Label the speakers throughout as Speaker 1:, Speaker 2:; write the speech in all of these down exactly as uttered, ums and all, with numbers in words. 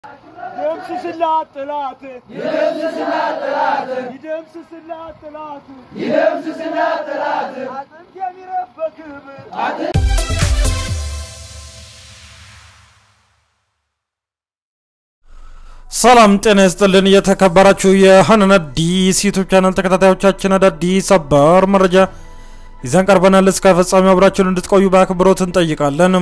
Speaker 1: يدمسسلات طلعت
Speaker 2: يدمسسلات طلعت
Speaker 1: يدمسسلات طلعت
Speaker 2: يدمسسلات طلعت
Speaker 1: عطنك يا ربك
Speaker 3: ሰላም ጤና ይስጥልን የተከበራችሁ የሐናን አዲስ ዩቲዩብ ቻናል ተከታታዮቻችን አዳዲስ ሰበር መረጃ ይዘን ቀርበናል። እስከ ፍጻሜው አብራችሁን እንድትቆዩ በአክብሮት እንጠይቃለን።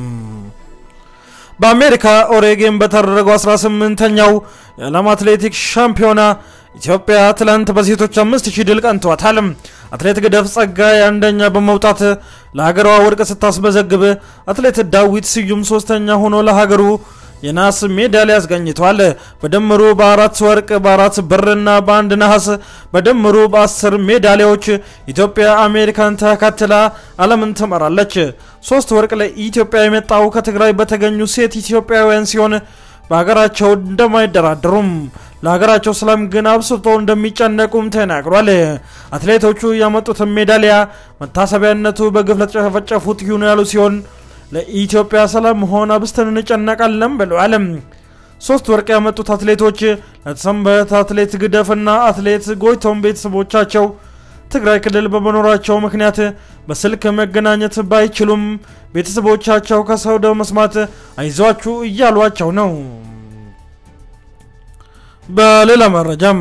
Speaker 3: በአሜሪካ ኦሬገን በተደረገው አስራ ስምንተኛው የዓለም አትሌቲክስ ሻምፒዮና ኢትዮጵያ ትላንት በሴቶች አምስት ሺህ ድል ቀንቷታል። አትሌት ገደፍ ጸጋይ አንደኛ በመውጣት ለሀገሯ ወርቅ ስታስመዘግብ አትሌት ዳዊት ስዩም ሶስተኛ ሆኖ ለሀገሩ የናስ ሜዳሊያ ያስገኝቷል። በደምሩ በአራት ወርቅ በአራት ብርና በአንድ ነሐስ በደምሩ በአስር ሜዳሊያዎች ኢትዮጵያ አሜሪካን ተከትላ ዓለምን ትመራለች። ሶስት ወርቅ ለኢትዮጵያ የመጣው ከትግራይ በተገኙ ሴት ኢትዮጵያውያን ሲሆን በሀገራቸው እንደማይደራደሩም ለሀገራቸው ሰላም ግን አብስቶ እንደሚጨነቁም ተናግሯል። አትሌቶቹ ያመጡት ሜዳሊያ መታሰቢያነቱ በግፍ ለተጨፈጨፉት ይሁን ያሉ ሲሆን ለኢትዮጵያ ሰላም ሆነ አብስተን እንጨነቃለን ብለዋል። ሶስት ወርቅ ያመጡት አትሌቶች ለተሰንበት አትሌት ግደፍና አትሌት ጎይቶም ቤተሰቦቻቸው ትግራይ ክልል በመኖራቸው ምክንያት በስልክ መገናኘት ባይችሉም ቤተሰቦቻቸው ከሰውደ መስማት አይዟችሁ እያሏቸው ነው። በሌላ መረጃም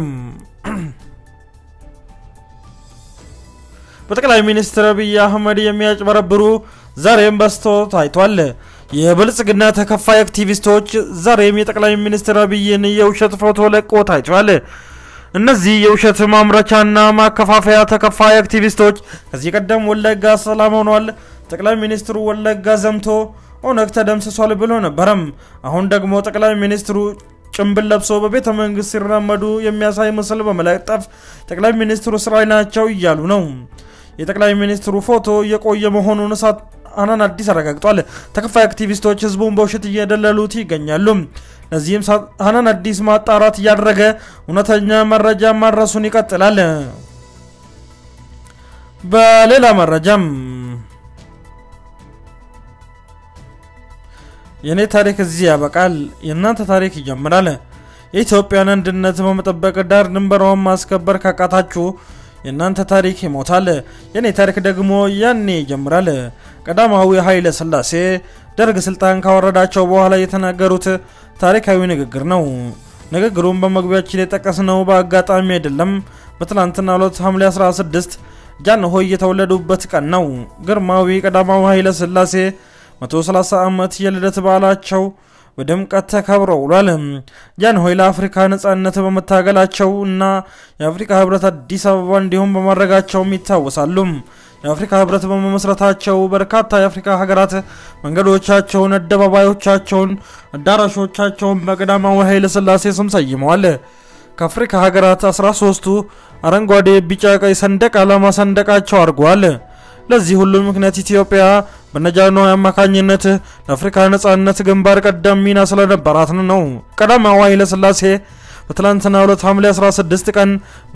Speaker 3: በጠቅላይ ሚኒስትር አብይ አህመድ የሚያጭበረብሩ ዛሬም በስቶ ታይቷል። የብልጽግና ተከፋይ አክቲቪስቶች ዛሬም የጠቅላይ ሚኒስትር አብይን የውሸት ፎቶ ለቆ ታይቷል። እነዚህ የውሸት ማምረቻና ማከፋፈያ ተከፋይ አክቲቪስቶች ከዚህ ቀደም ወለጋ ሰላም ሆኗል፣ ጠቅላይ ሚኒስትሩ ወለጋ ዘምቶ ኦነግ ተደምስሷል ብሎ ነበርም። አሁን ደግሞ ጠቅላይ ሚኒስትሩ ጭምብል ለብሶ በቤተ መንግስት ሲራመዱ የሚያሳይ ምስል በመለጠፍ ጠቅላይ ሚኒስትሩ ስራይ ናቸው እያሉ ነው። የጠቅላይ ሚኒስትሩ ፎቶ የቆየ መሆኑን ሐናን አዲስ አረጋግጧል። ተከፋይ አክቲቪስቶች ህዝቡን በውሸት እየደለሉት ይገኛሉ። ለዚህም ሐናን አዲስ ማጣራት ያደረገ እውነተኛ መረጃ ማድረሱን ይቀጥላል። በሌላ መረጃም የኔ ታሪክ እዚህ ያበቃል፣ የእናንተ ታሪክ ይጀምራል። የኢትዮጵያን አንድነት በመጠበቅ ዳር ድንበሯን ማስከበር ካቃታችሁ የእናንተ ታሪክ ይሞታል። የኔ ታሪክ ደግሞ ያኔ ይጀምራል። ቀዳማዊ ኃይለ ሥላሴ ደርግ ስልጣን ካወረዳቸው በኋላ የተናገሩት ታሪካዊ ንግግር ነው። ንግግሩን በመግቢያችን የጠቀስነው በአጋጣሚ አይደለም። በትናንትናው ዕለት ሐምሌ አስራ ስድስት ጃንሆይ የተወለዱበት ቀን ነው። ግርማዊ ቀዳማዊ ኃይለ ሥላሴ መቶ ሰላሳ ዓመት የልደት በዓላቸው በድምቀት ተከብረው ውሏል። ጃንሆይ ለአፍሪካ ነጻነት በመታገላቸው እና የአፍሪካ ህብረት አዲስ አበባ እንዲሁም በማድረጋቸው ይታወሳሉ። የአፍሪካ ህብረት በመመስረታቸው በርካታ የአፍሪካ ሀገራት መንገዶቻቸውን፣ አደባባዮቻቸውን፣ አዳራሾቻቸውን በቀዳማዊ ኃይለ ሥላሴ ስም ሰይመዋል። ከአፍሪካ ሀገራት አስራ ሶስቱ አረንጓዴ፣ ቢጫ፣ ቀይ ሰንደቅ ዓላማ ሰንደቃቸው አድርገዋል። ለዚህ ሁሉ ምክንያት ኢትዮጵያ በነጃንሆይ አማካኝነት ለአፍሪካ ነጻነት ግንባር ቀደም ሚና ስለነበራት ነው። ቀዳማዊ ኃይለ ሥላሴ በትላንትናው ዕለት ሐምሌ አስራ ስድስት ቀን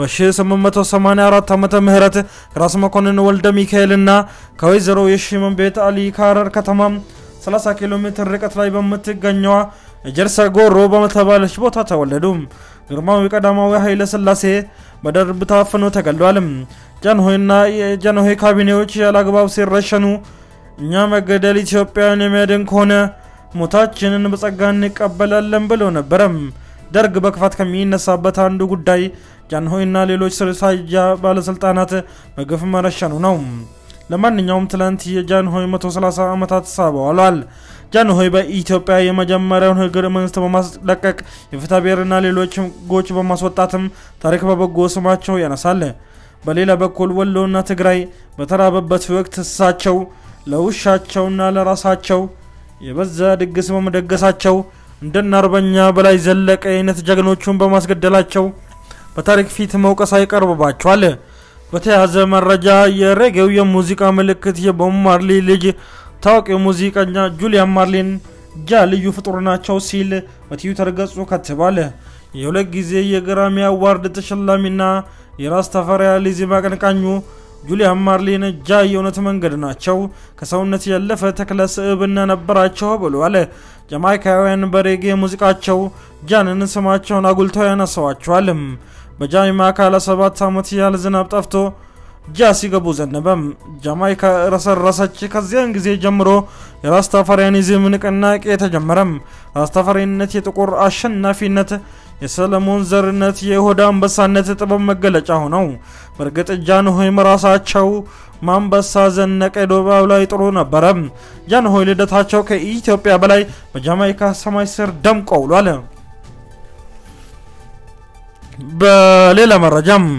Speaker 3: በ1884 ዓመተ ምህረት ራስ መኮንን ወልደ ሚካኤልና ከወይዘሮ የሺመንቤት አሊ ካረር ከተማ ሰላሳ ኪሎ ሜትር ርቀት ላይ በመትገኘው ጀርሳ ጎሮ በመተባለች ቦታ ተወለዱ። ግርማዊ ቀዳማዊ ኃይለ ሥላሴ በደርብ ታፍነው ተገለዋል። ጃንሆይና የጃንሆይ ካቢኔዎች ያላግባብ ሲረሸኑ እኛ መገደል ኢትዮጵያን የሚያድን ከሆነ ሞታችንን በጸጋ እንቀበላለን ብለው ነበርም። ደርግ በክፋት ከሚነሳበት አንዱ ጉዳይ ጃንሆይና ሌሎች ስርሳያ ባለስልጣናት በግፍ መረሸኑ ነው። ለማንኛውም ትላንት የጃንሆይ መቶ ሰላሳ ዓመታት ተሳበዋል። ጃንሆይ በኢትዮጵያ የመጀመሪያውን ህገ መንግስት በማስለቀቅ የፍትሐ ብሔርና ሌሎች ህጎች በማስወጣትም ታሪክ በበጎ ስማቸው ያነሳል። በሌላ በኩል ወሎና ትግራይ በተራበበት ወቅት እሳቸው ለውሻቸውና ለራሳቸው የበዛ ድግስ በመደገሳቸው እንደና አርበኛ በላይ ዘለቀ አይነት ጀግኖቹን በማስገደላቸው በታሪክ ፊት መውቀሳ ይቀርብባቸዋል። በተያዘ መረጃ የሬጌው የሙዚቃ ምልክት የቦብ ማርሊ ልጅ ታዋቂው ሙዚቀኛ ጁሊያን ማርሊን ጃ ልዩ ፍጡር ናቸው ሲል በትዊተር ገጹ ከትቧል። የሁለት ጊዜ የግራሚ አዋርድ ተሸላሚና የራስ ተፈሪያ ሊዚ ማቀንቃኙ ጁሊያን ማርሊን ጃ የእውነት መንገድ ናቸው ከሰውነት ያለፈ ተክለ ስብዕና ነበራቸው ብለዋል። ጃማይካውያን በሬጌ ሙዚቃቸው ጃንን ስማቸውን አጉልተው ያነሳዋቸዋል። በጃማይካ ለሰባት ዓመት ያህል ዝናብ ጠፍቶ ጃ ሲገቡ ዘነበም። ጃማይካ ረሰረሰች። ከዚያን ጊዜ ጀምሮ የራስታፋሪያኒዝም ንቅናቄ ተጀመረም። ራስታፋሪነት የጥቁር አሸናፊነት፣ የሰለሞን ዘርነት፣ የይሁዳ አንበሳነት ጥበብ መገለጫ ሆነው በርግጥ ጃንሆይ ራሳቸው ማንበሳ ዘነቀ ዶባው ላይ ጥሩ ነበረ። ጃንሆይ ልደታቸው ከኢትዮጵያ በላይ በጃማይካ ሰማይ ስር ደምቆ ውሏል። በሌላ መረጃም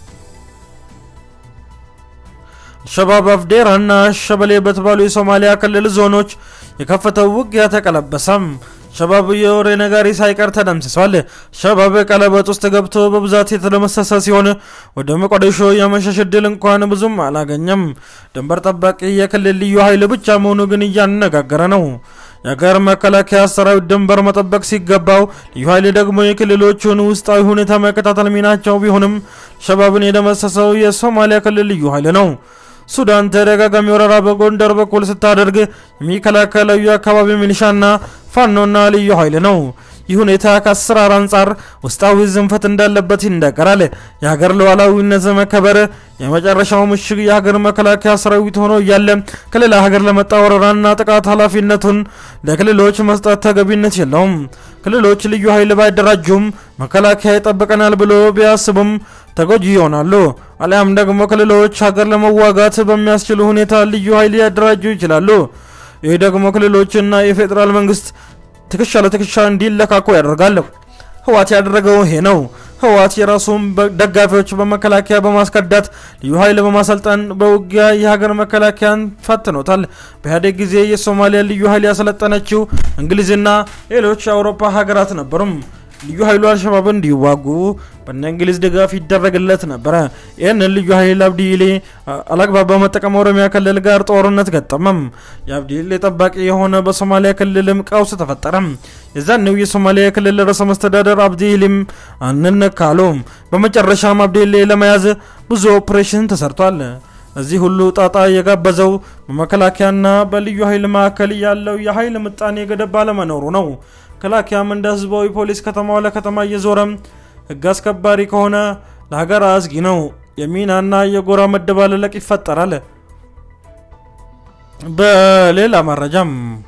Speaker 3: ሸባብ አፍዴራና ሸበሌ በተባሉ የሶማሊያ ክልል ዞኖች የከፈተው ውጊያ ተቀለበሰም። ሸባብ የወሬ ነጋሪ ሳይቀር ተደምስሷል። ሸባብ ቀለበት ውስጥ ገብቶ በብዛት የተደመሰሰ ሲሆን ወደ መቆደሾ የመሸሽ ዕድል እንኳን ብዙም አላገኘም። ድንበር ጠባቂ የክልል ልዩ ኃይል ብቻ መሆኑ ግን እያነጋገረ ነው። የሀገር መከላከያ ሰራዊት ድንበር መጠበቅ ሲገባው ልዩ ኃይል ደግሞ የክልሎቹን ውስጣዊ ሁኔታ መከታተል ሚናቸው ቢሆንም ሸባብን የደመሰሰው የሶማሊያ ክልል ልዩ ኃይል ነው። ሱዳን ተደጋጋሚ ወረራ በጎንደር በኩል ስታደርግ የሚከላከለው የአካባቢ ሚሊሻና ፋኖና ልዩ ኃይል ነው። ይህ ሁኔታ ከአሰራር አንጻር ውስጣዊ ዝንፈት እንዳለበት ይነገራል። የሀገር ሉዓላዊነት መከበር የመጨረሻው ምሽግ የሀገር መከላከያ ሰራዊት ሆኖ እያለ ከሌላ ሀገር ለመጣ ወረራና ጥቃት ኃላፊነቱን ለክልሎች መስጠት ተገቢነት የለውም። ክልሎች ልዩ ኃይል ባይደራጁም መከላከያ ይጠብቀናል ብሎ ቢያስቡም ተጎጂ ይሆናሉ። አሊያም ደግሞ ክልሎች ሀገር ለመዋጋት በሚያስችሉ ሁኔታ ልዩ ኃይል ያደራጁ ይችላሉ። ይህ ደግሞ ክልሎችና የፌደራል መንግስት ትከሻ ለትከሻ እንዲለካኩ ያደርጋል። ህዋት ያደረገው ይሄ ነው። ህዋት የራሱን ደጋፊዎች በመከላከያ በማስከዳት ልዩ ኃይል በማሰልጠን በውጊያ የሀገር መከላከያን ፈትኖታል። በኢህአዴግ ጊዜ የሶማሊያ ልዩ ኃይል ያሰለጠነችው እንግሊዝና ሌሎች የአውሮፓ ሀገራት ነበሩም። ልዩ ኃይሉ አልሸባብ እንዲዋጉ በእንግሊዝ ድጋፍ ይደረግለት ነበር። ይህን ልዩ ኃይል አብዲኢሌ አላግባብ በመጠቀም ኦሮሚያ ክልል ጋር ጦርነት ገጠመም። የአብዲኢሌ ጠባቂ የሆነ በሶማሊያ ክልልም ቀውስ ተፈጠረ። የዛኔው የሶማሊያ ክልል ርዕሰ መስተዳድር አብዲኢሌም አንነካሉ። በመጨረሻም አብዲኢሌ ለመያዝ ብዙ ኦፕሬሽን ተሰርቷል። እዚህ ሁሉ ጣጣ የጋበዘው በመከላከያና በልዩ ኃይል መካከል ያለው የኃይል ምጣኔ ገደብ ባለመኖሩ ነው። መከላከያም እንደ ህዝባዊ ፖሊስ ከተማው ለከተማ እየዞረ ህግ አስከባሪ ከሆነ ለሀገር አዝጊ ነው። የሚናና የጎራ መደባለቅ ይፈጠራል። በሌላ መረጃም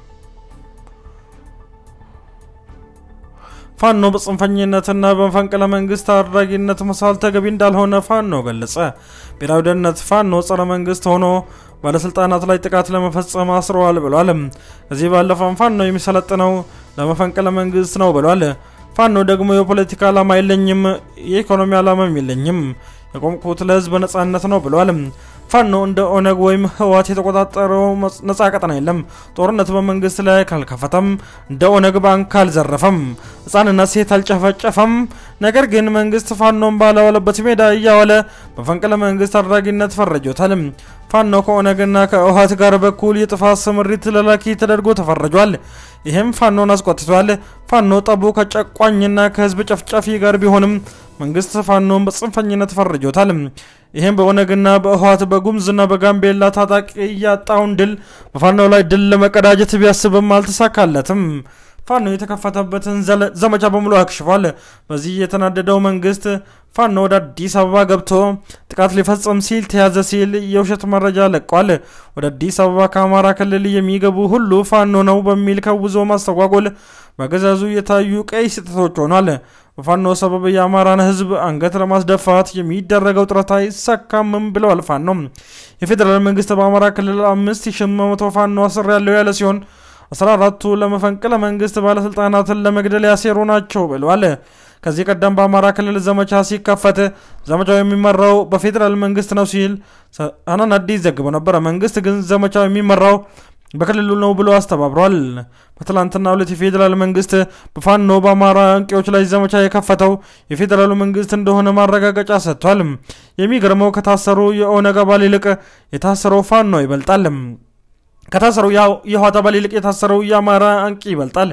Speaker 3: ፋኖ በጽንፈኝነትና በመፈንቅለ መንግስት አድራጊነት መሳል ተገቢ እንዳልሆነ ፋኖ ገለጸ። ብሔራዊ ደህንነት ፋኖ ጸረ መንግስት ሆኖ ባለስልጣናት ላይ ጥቃት ለመፈጸም አስረዋል ብሏል። እዚህ ባለፈው ፋኖ የሚሰለጥነው ለመፈንቅለ መንግስት ነው ብሏል። ፋኖ ደግሞ የፖለቲካ ዓላማ የለኝም፣ የኢኮኖሚ ዓላማም የለኝም፣ የቆምኩት ለህዝብ ነጻነት ነው ብሏል። ፋኖ እንደ ኦነግ ወይም ህዋት የተቆጣጠረው ነጻ ቀጠና የለም። ጦርነት በመንግስት ላይ ካልከፈተም እንደ ኦነግ ባንክ አልዘረፈም፣ ህፃንና ሴት አልጨፈጨፈም። ነገር ግን መንግስት ፋኖን ባለዋለበት ሜዳ እያዋለ በፈንቅለ መንግስት አድራጊነት ፈረጆታል። ፋኖ ከኦነግና ከህዋት ጋር በኩል የጥፋት ስምሪት ለላኪ ተደርጎ ተፈርጇል። ይሄም ፋኖን አስቆጥቷል። ፋኖ ጠቡ ከጨቋኝና ከህዝብ ጨፍጫፊ ጋር ቢሆንም መንግስት ፋኖን በጽንፈኝነት ፈርጆታል። ይሄም በኦነግና በህዋት በጉምዝና በጋምቤላ ታጣቂ ያጣውን ድል በፋኖ ላይ ድል ለመቀዳጀት ቢያስብም አልተሳካለትም። ፋኖ የተከፈተበትን ዘመቻ በሙሉ አክሽፏል። በዚህ የተናደደው መንግስት ፋኖ ወደ አዲስ አበባ ገብቶ ጥቃት ሊፈጽም ሲል ተያዘ ሲል የውሸት መረጃ ለቋል። ወደ አዲስ አበባ ከአማራ ክልል የሚገቡ ሁሉ ፋኖ ነው በሚል ከውዞ ማስተጓጎል በገዛዙ የታዩ ቀይ ስህተቶች ሆኗል። በፋኖ ሰበብ የአማራን ህዝብ አንገት ለማስደፋት የሚደረገው ጥረት አይሳካም ብለዋል ፋኖ። የፌደራል መንግስት በአማራ ክልል አምስት ሺህ ስምንት መቶ ፋኖ አስር ያለው ያለ ሲሆን አስራ አራቱ ለመፈንቅለ መንግስት ባለስልጣናትን ለመግደል ያሴሩ ናቸው ብለዋል። ከዚህ ቀደም በአማራ ክልል ዘመቻ ሲከፈት ዘመቻው የሚመራው በፌደራል መንግስት ነው ሲል አናን አዲስ ዘግቦ ነበር። መንግስት ግን ዘመቻው የሚመራው በክልሉ ነው ብሎ አስተባብሯል። በትላንትና ሁለት የፌደራል መንግስት በፋኖ በአማራ አንቂዎች ላይ ዘመቻ የከፈተው የፌደራሉ መንግስት እንደሆነ ማረጋገጫ ሰጥቷል። የሚገርመው ከታሰሩ የኦነግ አባል ይልቅ የታሰረው ፋኖ ይበልጣል። ከታሰሩ የህዋት አባል ይልቅ የታሰረው የአማራ አንቂ ይበልጣል።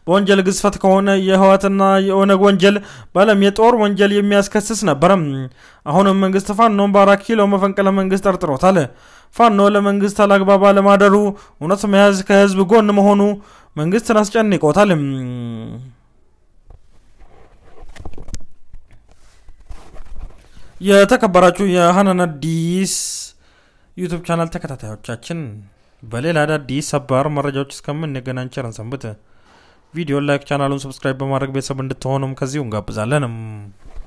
Speaker 3: በወንጀል ግዝፈት ከሆነ የህዋትና የኦነግ ወንጀል ባለም የጦር ወንጀል የሚያስከስስ ነበር። አሁንም መንግስት ፋኖን በአራት ኪሎ መፈንቅለ መንግስት ጠርጥሮታል። ፋኖ ለመንግስት አላግባባ ለማደሩ እውነት መያዝ ከህዝብ ጎን መሆኑ መንግስትን አስጨንቆታል። የተከበራችሁ የሃናን አዲስ ዩቲዩብ ቻናል ተከታታዮቻችን በሌላ አዲስ ሰበር መረጃዎች እስከምንገናኝ ቸር ሰንብቱ። ቪዲዮ ላይክ ቻናሉን ሰብስክራይብ በማድረግ ቤተሰብ እንድትሆኑም ከዚሁ እንጋብዛለን።